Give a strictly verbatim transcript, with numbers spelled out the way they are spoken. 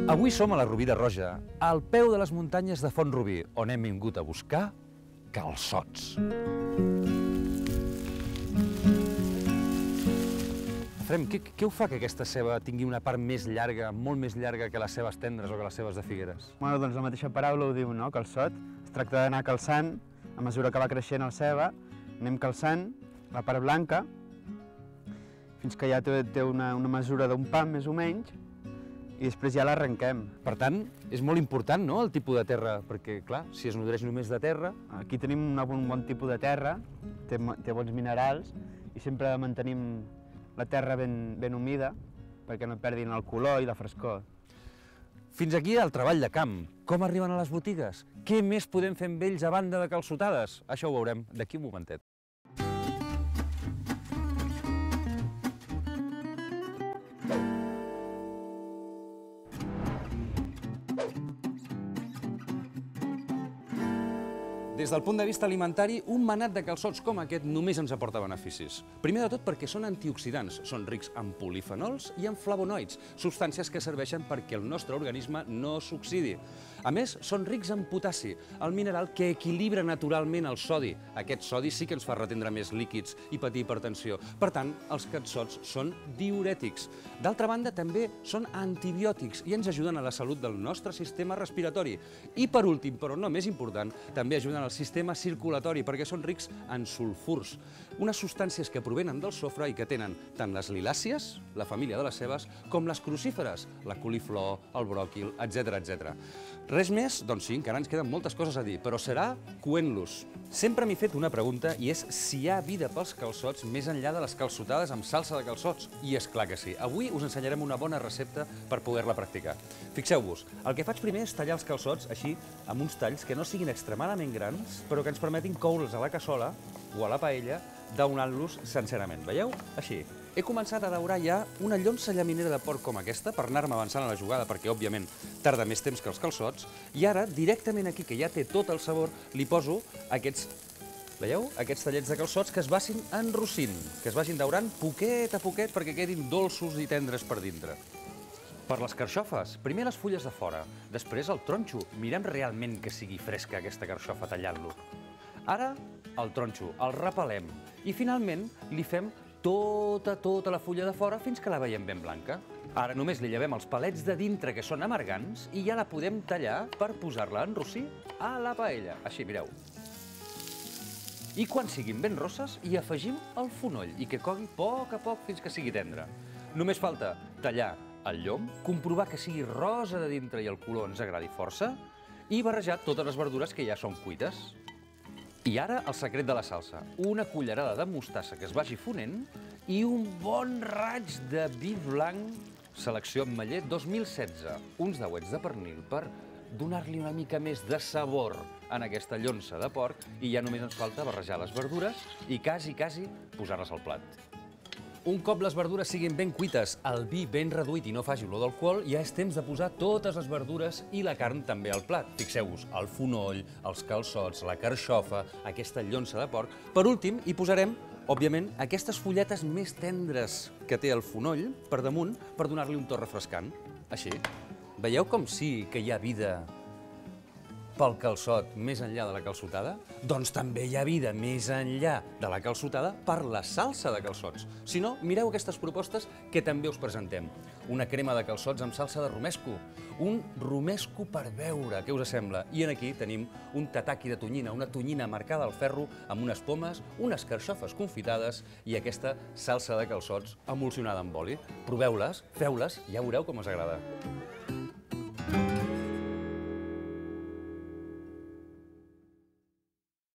Avui som a la Rovira Roja, al peu de les muntanyes de Font-rubí, on hem vingut a buscar calçots. Efrem, què, què ho fa que aquesta ceba tingui una part més llarga, molt més llarga que les cebes tendres o que les cebes de Figueres? Bueno, doncs la mateixa paraula ho diu, no? Calçot. Es tracta d'anar calçant, a mesura que va creixent el ceba, anem calçant la part blanca, fins que ja té, té una, una mesura d'un pam, més o menys, i després ja l'arrenquem. Per tant, és molt important, no?, el tipus de terra, perquè, clar, si es nodreix només de terra... Aquí tenim un bon, bon tipus de terra, té, té bons minerals, i sempre mantenim la terra ben, ben humida, perquè no perdin el color i la frescor. Fins aquí el treball de camp. Com arriben a les botigues? Què més podem fer amb ells a banda de calçotades? Això ho veurem d'aquí un momentet. Des del punt de vista alimentari, un manat de calçots com aquest només ens aporta beneficis. Primer de tot perquè són antioxidants, són rics en polifenols i en flavonoids, substàncies que serveixen perquè el nostre organisme no s'oxidi. A més, són rics en potassi, el mineral que equilibra naturalment el sodi. Aquest sodi sí que ens fa retendre més líquids i patir hipertensió. Per tant, els calçots són diürètics. D'altra banda, també són antibiòtics i ens ajuden a la salut del nostre sistema respiratori. I per últim, però no més important, també ajuden al sistema circulatori perquè són rics en sulfurs, unes substàncies que provenen del sofre i que tenen tant les lilàcies, la família de les cebes, com les crucíferes, la coliflor, el bròquil, etcètera, etcètera. Res més? Doncs sí, encara ens queden moltes coses a dir, però serà coent-los. Sempre m'he fet una pregunta i és si hi ha vida pels calçots més enllà de les calçotades amb salsa de calçots. I és clar que sí. Avui us ensenyarem una bona recepta per poder-la practicar. Fixeu-vos, el que faig primer és tallar els calçots així, amb uns talls que no siguin extremadament grans, però que ens permetin coure'ls a la cassola o a la paella, daunant-los sencerament. Veieu? Així. He començat a daurar ja una llonça llaminera de porc com aquesta per anar-me avançant a la jugada, perquè, òbviament, tarda més temps que els calçots. I ara, directament aquí, que ja té tot el sabor, li poso aquests, veieu? Aquests tallets de calçots que es vagin enrossint, que es vagin daurant poquet a poquet perquè quedin dolços i tendres per dintre. Per les carxofes, primer les fulles de fora, després el tronxo. Mirem realment que sigui fresca aquesta carxofa tallant-lo. Ara, el tronxo, el repelem i, finalment, li fem tota, tota la fulla de fora fins que la veiem ben blanca. Ara només li llevem els palets de dintre, que són amargants, i ja la podem tallar per posar-la a enrossir a la paella. Així, mireu. I quan siguin ben rosses, hi afegim el fonoll i que cogui a poc a poc fins que sigui tendre. Només falta tallar el llom, comprovar que sigui rosa de dintre i el color ens agradi força, i barrejar totes les verdures que ja són cuites. I ara el secret de la salsa. Una cullerada de mostassa que es vagi fonent i un bon raig de vi blanc, selecció ametller dos mil setze. Uns dauets de pernil per donar-li una mica més de sabor en aquesta llonça de porc i ja només ens falta barrejar les verdures i quasi, quasi posar-les al plat. Un cop les verdures siguin ben cuites, el vi ben reduït i no faci olor d'alcohol, ja és temps de posar totes les verdures i la carn també al plat. Fixeu-vos, el fonoll, els calçots, la carxofa, aquesta llonça de porc. Per últim, hi posarem, òbviament, aquestes fulletes més tendres que té el fonoll per damunt per donar-li un to refrescant. Així. Veieu com sí que hi ha vida pel calçot més enllà de la calçotada? Doncs també hi ha vida més enllà de la calçotada per la salsa de calçots. Si no, mireu aquestes propostes que també us presentem. Una crema de calçots amb salsa de romesco, un romesco per beure, què us sembla? I aquí tenim un tataki de tonyina, una tonyina marcada al ferro amb unes pomes, unes carxofes confitades i aquesta salsa de calçots emulsionada amb oli. Proveu-les, feu-les, ja veureu com us agrada.